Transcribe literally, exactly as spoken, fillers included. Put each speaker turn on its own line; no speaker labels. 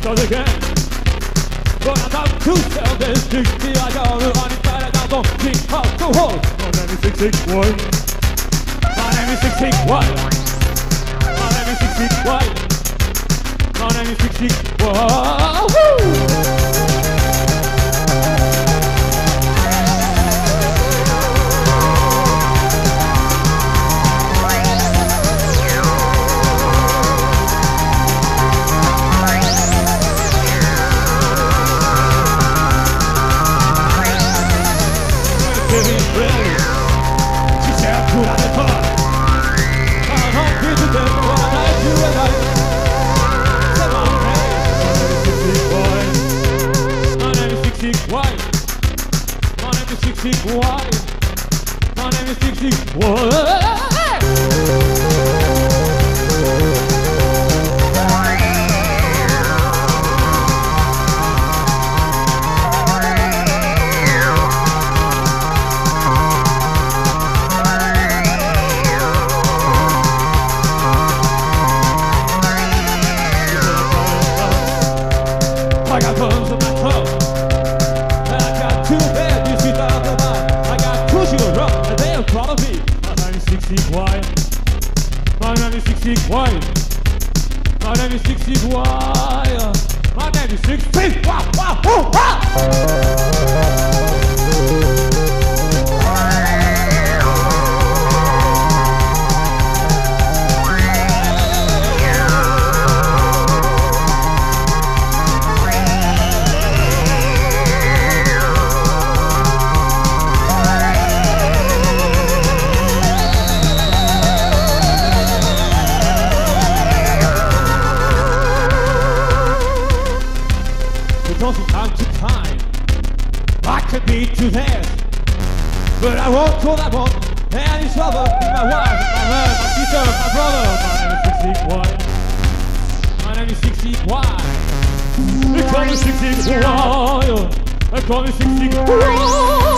start again. But I'm not too selfish, sixty I go to run inside and I don't think how to hold. My name is six six one. My name is six six one. My name is six six one. My name is six six one. Why? My name is six six one. I got bones on my toe, and I got two bad you see down the line. I got two sugar rum, and they are proud of me. My name is six six one. My name is six six one. My name is six six one. My name is six six one. Wow, wow, wow. From time to time, I could be too fast, but I won't call that one any trouble with my wife, my love, my sister, my brother. My name is six six one. My name is six six one. They call me six six one. They call me six six one.